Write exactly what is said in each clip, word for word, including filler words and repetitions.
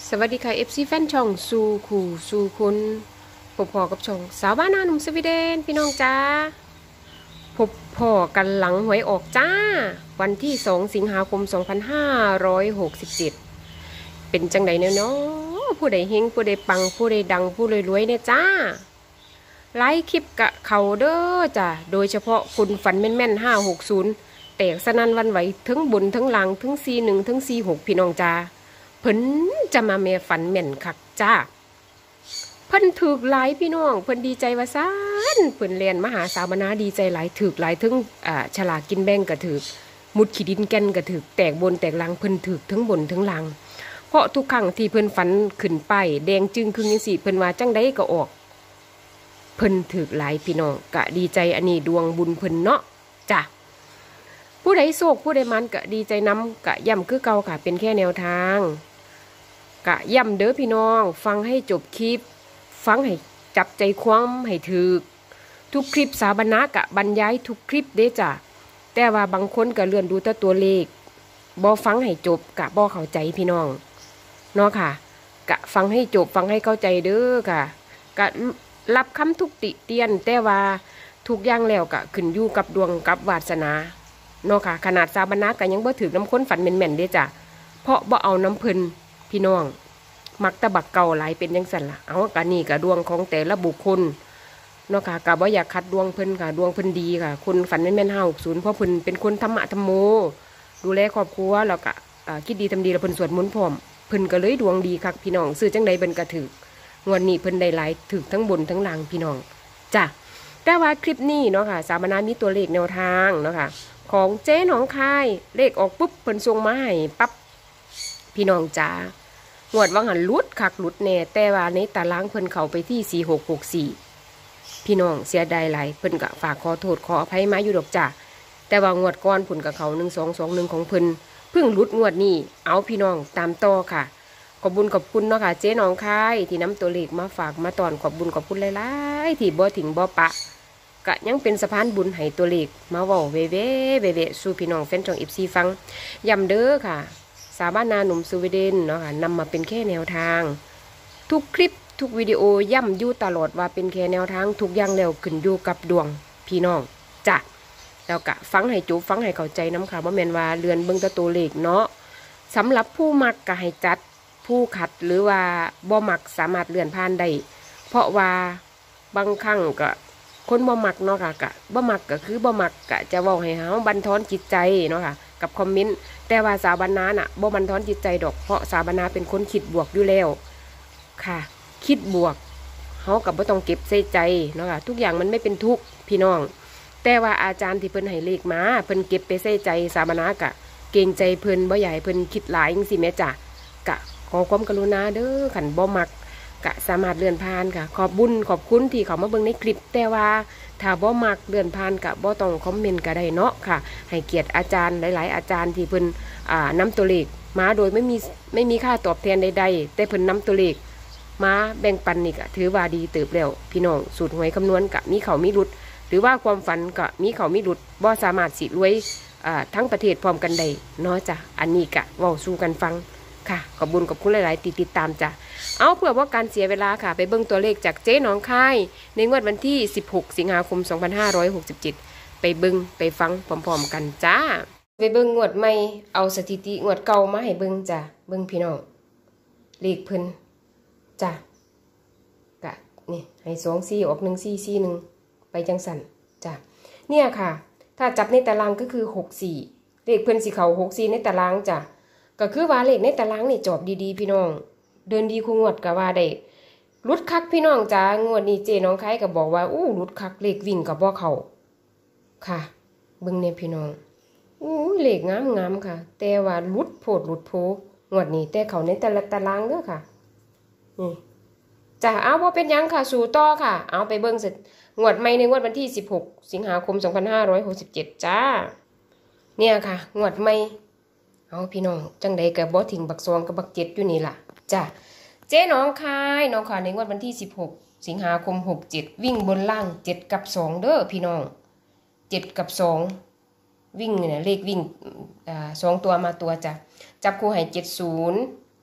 สวัสดีค่ะ เอฟ ซี แฟนช่องสู่ขู่สู่คุณพบพอกับช่องสาวบ้านนาหนุ่มสวีเดนพี่น้องจ้าพบพอกันหลังหวยออกจ้าวันที่สองสิงหาคมสองพันห้าร้อยหกสิบเจ็ดเป็นจังไดเนาะเนาะผู้ใดเฮงผู้ใดปังผู้ใดดังผู้ใดรวยเนี่ยจ้าไลค์คลิปกะเขาเด้อจ้าโดยเฉพาะคุณฝันแม่นๆห้าหกศูนย์แตกสนั่นวันไหวทั้งบนทั้งหลังทั้งซีหนึ่งทั้งซีหกพี่น้องจ้าเพิ่นจะมาเมฝันแม่นคักจ้าเพิ่นถือหลายพี่น้องเพิ่นดีใจว่าซ่านเพิ่นเรียนมหาสาวนาดีใจหลายถือหลายถึงอ่าฉลากกินแบ่งก็ถือมุดขีดินแก่นก็ถือแตกบนแตกลังเพิ่นถือทั้งบนทั้งลังเพราะทุกครั้งที่เพิ่นฝันขึ้นไปแดงจึงครึ่งจังซี่เพิ่นว่าจังได๋ก็ออกเพิ่นถือหลายพี่น้องก็ดีใจอันนี้ดวงบุญเพิ่นเนาะจ้ะผู้ใดโศกผู้ใดมันก็ดีใจนำก็ย่ำคือเก่าค่ะเป็นแค่แนวทางกะย่ำเด้อพี่น้องฟังให้จบคลิปฟังให้จับใจความให้ถือทุกคลิปสาบานากะบรรยายทุกคลิปเด้จ้ะแต่ว่าบางคนก็เลื่อนดูแต่ตัวเลขบ่ฟังให้จบกะบ่เข้าใจพี่น้องเนาะค่ะกะฟังให้จบฟังให้เข้าใจเด้อค่ะกะรับคำทุกติเตียนแต่ว่าทุกอย่างแล้วกะขึ้นอยู่กับดวงกับวาสนาเนาะค่ะขนาดสาบานากะยังบ่ถือน้ำค้นฝันแม่นๆเด้จ้ะเพราะบ่เอาน้ำเพิ่นพี่น้องมักตะบักเก่าหลายเป็นยังสั่นละเอากะนี่กะดวงของแต่ละบุคคลเนาะค่ะกะบ่อยากคัดดวงเพิ่นค่ะดวงเพิ่นดีค่ะคนฝันแม่นๆห้าหกศูนย์เพราะเพิ่นเป็นคนธรรมะธรรมโมดูแลครอบครัวแล้วก็คิดดีทำดีแล้วเพิ่นสวดมนต์พร้อมเพิ่นก็เลยดวงดีคักพี่น้องซื้อจังใดเพิ่นก็ถืองวดนี้เพิ่นได้หลายถือทั้งบนทั้งล่างพี่น้องจ้ะแต่ว่าคลิปนี้เนาะค่ะสามนามีตัวเลขแนวทางเนาะค่ะของเจ๊หนองคายเลขออกปุ๊บเพิ่นส่งมาให้ปั๊บพี่น้องจ้างวดว่างหันลุดคักลุดแน่แต่ว่าในตารางเพิ่นเข้าไปที่สี่หกหกสี่พี่น้องเสียดายหลายเพิ่นก็ฝากขอโทษขออภัยมาอยู่ดอกจ้ะแต่ว่างวดก่อนผุนกับเขาหนึ่งสองสองหนึ่งของเพิ่นเพิ่งลุดงวดนี้เอาพี่น้องตามต่อค่ะขอบบุญขอบคุณเนาะค่ะเจ๊น้องคายที่นำตัวเลขมาฝากมาตอนขอบบุญขอบคุณหลายๆที่บ่ถึงบ่ปะกะยังเป็นสะพานบุญให้ตัวเลขมาเว้าเว่เว่เว่เว่สู่พี่น้องแฟนช่อง เอฟ ซี ฟังย้ำเด้อค่ะสาวบ้านนาหนุ่มสวีเดนเนาะค่ะนำมาเป็นแค่แนวทางทุกคลิปทุกวิดีโอย่ำอยู่ตลอดว่าเป็นแค่แนวทางทุกอย่างแล้วขึ้นอยู่กับดวงพี่น้องจ้ะแล้วก็ฟังให้จุฟังให้เข้าใจน้ำค่ะว่าแม่นว่าเรือนเบิ่งแต่ตัวเลขเนาะสำหรับผู้มักก็ให้จัดผู้ขัดหรือว่าบ่มักสามารถเลื่อนผ่านได้เพราะว่าบางครั้งก็คนบ่มักเนาะค่ะก็บ่มักก็คือบ่มักก็จะเว้าให้เฮาบันทอนจิตใจเนาะค่ะกับคอมเมนต์แต่ว่าสาวบรรณาน่ะบ่บันทอนจิตใจดอกเพราะสาวบรรณาเป็นคนคิดบวกอยู่แล้วค่ะคิดบวกเฮากับบ่ต้องเก็บใส่ใจเนาะค่ะทุกอย่างมันไม่เป็นทุกข์พี่น้องแต่ว่าอาจารย์ที่เพิ่นให้เลขมาเพิ่นเก็บไปใส่ใจสาวบรรณากะเกรงใจเพิ่นบ่อยากให้เพิ่นคิดหลายจังซี่แม่จ้ะกะขอความกรุณาเด้อคันบ่มักกะสามารถเลื่อนผ่านค่ะขอบบุญขอบคุณที่เขามาเบิ่งในคลิปแต่ว่าถ้าบ่มักเลื่อนผ่านกะบ่ต้องคอมเมนต์ก็ได้เนาะค่ะให้เกียรติอาจารย์หลายๆอาจารย์ที่เพิ่นอ่านำตัวเลขมาโดยไม่มีไม่มีค่าตอบแทนใดๆแต่เพิ่นนำตัวเลขมาแบ่งปันนี่ก็ถือว่าดีเติบแล้วพี่น้องสูตรหวยคำนวณกะมีเขามีหลุดหรือว่าความฝันกะมีเขามีหลุดบ่สามารถสิรวยอ่าทั้งประเทศพร้อมกันได้เนาะจ้ะอันนี้กะเว้าสู่กันฟังค่ะขอบคุญขอบคุณหลายๆติดติดตามจ้ะเอาเพื่อว่าการเสียเวลาค่ะไปเบิ่งตัวเลขจากเจ๊หนองคายในงวดวันที่สิบหกสิงหาคมสองพันห้าร้อยหกสิบเจ็ดไปเบิ่งไปฟังพร้อมๆกันจ้าไปเบิ่งงวดใหม่เอาสถิติงวดเก่ามาให้เบิ่งจ้ะเบิ่งพี่น้องเลขเพิ่นจ้ะกะนี่ให้สองสี่ออกหนึ่งสี่สี่หนึ่งไปจังสันจ้ะเนี่ยค่ะถ้าจับในตารางก็คือหกสี่เลขเพิ่นสิเขาหกสี่ในตารางจ้ะก็คือว่าเลขในตารางนี่จอบดีๆพี่น้องเดินดีคู่งวดก็ว่าได้ลุดคักพี่น้องจ้างวดนี้เจ๊น้องคายก็บอกว่าอู้ลุดคักเลขวิ่งกับบ่เขาค่ะเบิ่งเนี่ยพี่น้องอู้เลขงามๆค่ะแต่ว่าลุดโพดลุดโพงวดนี้แต่เขาในแต่ละตารางเด้อค่ะนี่จ้ะเอาบ่เป็นหยังค่ะสู่ต่อค่ะเอาไปเบิ่งเสร็จงวดใหม่ในงวดวันที่สิบหกสิงหาคมสองพันห้าร้อยหกสิบเจ็ดจ้าเนี่ยค่ะงวดใหม่เอาพี่น้องจังใดก็บ่ทิ้งบักซองกับบักเจ็ดอยู่นี่ล่ะจ้ะเจ๊น้องคายน้องคายในงวดวันที่สิบหกสิงหาคมหกเจ็ดวิ่งบนล่างเจ็ดกับสองเด้อพี่น้องเจ็ดกับสองวิ่งเนี่ยเลขวิ่งอ่าสองตัวมาตัวจ้ะจับคู่ให้เจ็ดศูนย์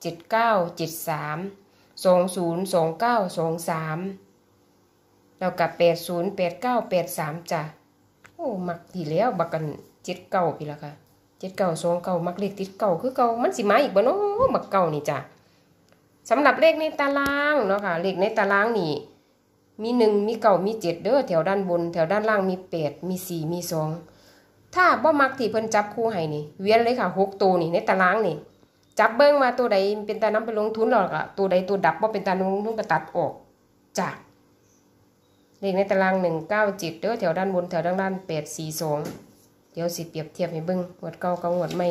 เจ็ดเก้าเจ็ดสามสองศูนย์สองเก้าสองสามแล้วกับแปดศูนย์แปดเก้าแปดสามจ้ะโอ้มักทีแล้วบักกันเจ็ดเก้าพี่ละค่ะเจ็ดเก้าสองเก้ามักเลขติดเก้าคือเก้ามันสิมาอีกบ่เนาะมักเก้านี่จ้ะสำหรับเลขในตารางเนาะค่ะเลขในตารางนี่มีหนึ่งมีเก้ามีเจ็ดเด้อแถวด้านบนแถวด้านล่างมีแปดมีสี่มีสองถ้าบ่มักที่เพิ่นจับคู่ให้นี่เวียนเลยค่ะหกตัวนี่ในตารางนี่จับเบิ่งมาตัวใดเป็นตานำไปลงทุนหรอกอะตัวใดตัวดับบ่เป็นตาลงทุนก็ตัดออกจ้ะเลขในตารางหนึ่งเก้าเจ็ดเด้อแถวด้านบนแถวด้านล่างแปดสี่สองเดี๋ยวสิเปรียบเทียบให้เบิ่งงวดเก่ากับงวดใหม่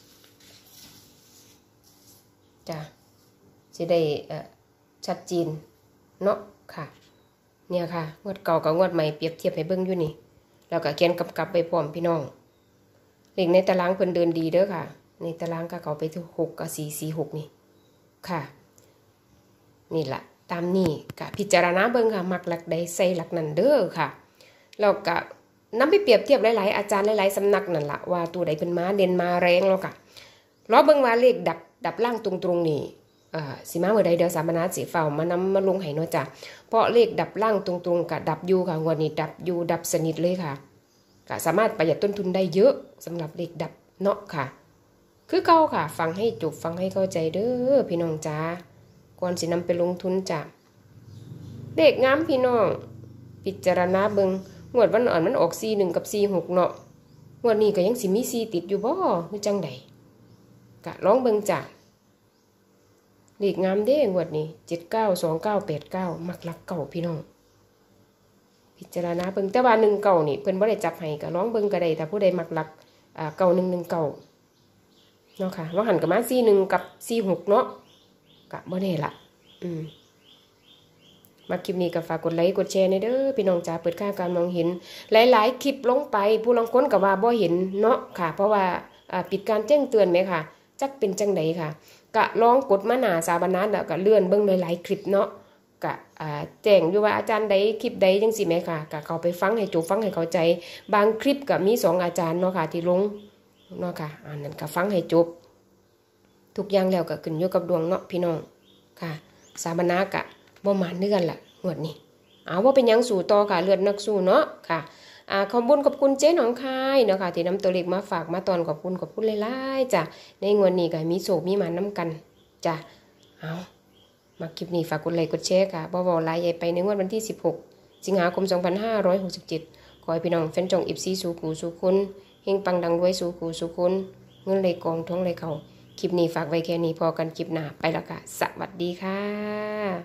จ้ะสิได้เอ่อชัดเจนเนาะค่ะเนี่ยค่ะงวดเก่ากับงวดใหม่เปรียบเทียบให้เบิ่งอยู่นี่แล้วก็เขียนกำกับไปพร้อมพี่น้องเลขในตารางเพิ่นเดินดีเด้อค่ะในตารางก็เขาไปที่หกกับสี่สี่หกนี่ค่ะนี่แหละตามนี้ก็พิจารณาเบิ่งค่ะมักหลักใดใส่หลักนั้นเด้อค่ะแล้วก็นำไปเปรียบเทียบหลายๆอาจารย์หลายๆสำนักนั่นละว่าตัวใดเป็นมาเด่นมาแรงแล้วค่ะรอเบิ่งว่าเลขดับดับล่างตรงๆนี่เอ่อสิมาเมื่อใดเดี๋ยวสามนาสิเฝ้ามานำมาลงให้เนาะจ้ะเพราะเลขดับล่างตรงๆกับดับอยู่ค่ะงวดนี้ดับอยู่ดับสนิทเลยค่ะก็สามารถประหยัดต้นทุนได้เยอะสำหรับเลขดับเนาะค่ะคือเก่าค่ะฟังให้จบฟังให้เข้าใจเด้อพี่น้องจ้าก่อนสินำไปลงทุนจ้ะเลขงามพี่น้องพิจารณาเบิ่งงวดวันอ่อนมันออกสี่หนึ่งกับสี่หกเนาะงวดนี้ก็ยังสิมีสี่ติดอยู่บ่คือจังใดก็ลองเบิ่งจ้ะเลขงามเด้งวดนี้เจ็ดเก้าสองเก้าแปดเก้ามักหลักเก่าพี่น้องพิจารณาเบิ่งแต่ว่าหนึ่งเก่านี่เพิ่นบ่ได้จับให้ก็ลองเบิ่งก็ได้ถ้าผู้ใดมักหลักอ่าเก่าหนึ่งหนึ่งเก่าเนาะค่ะว่าหันกับมาสี่หนึ่งกับสี่หกเนาะกะบ่แน่ละอืมมาคลิปนี้ก็ฝากกดไลค์กดแชร์ในเด้อพี่น้องจ๋าเปิดค่าการมองเห็นหลายๆคลิปลงไปผู้ลางคนก็ว่าบ่เห็นเนาะค่ะเพราะว่าอ่าปิดการแจ้งเตือนไหมค่ะจักเป็นจังไดค่ะกะลองกดมาหน้าสาบานะแล้วก็เลื่อนเบิ่งหลายๆคลิปเนาะกะอ่าแจ้งอยู่ว่าอาจารย์ใดคลิปใดจังซี่แม่ค่ะกะเข้าไปฟังให้จบฟังให้เข้าใจบางคลิปก็มีสองอาจารย์เนาะค่ะที่ลงเนาะค่ะอันนั้นก็ฟังให้จบทุกอย่างแล้วก็ขึ้นอยู่กับดวงเนาะพี่น้องค่ะสาบานากะบ่หมานเนื่อนล่ะงวดนี้เอาว่าเป็นยังสู่ต่อค่ะเลือดนักสู้เนาะค่ะอ่าขอบคุณขอบคุณเจ๊หนองคายเนาะค่ะที่นำตัวเลขมาฝากมาตอนขอบคุณขอบคุณหลายๆจ้ะในงวดนี้ก็มีโศกมีหมานน้ำกันจ้ะเอามาคลิปนี้ฝากกดไลค์กดแชร์ค่ะบ่บ่หลายใหญ่ไปในงวดวันที่สิบหกสิงหาคมสองพันห้าร้อยหกสิบเจ็ดขอให้พี่น้องแฟนจ่องอิฟซีสู่กูสู่คนเฮงปังดังด้วยสู่กูสู่คนเงินไหลกองท้องไหลเข่าคลิปนี้ฝากไว้แค่นี้พอกันคลิปหน้าไปแล้วค่ะสวัสดีค่ะ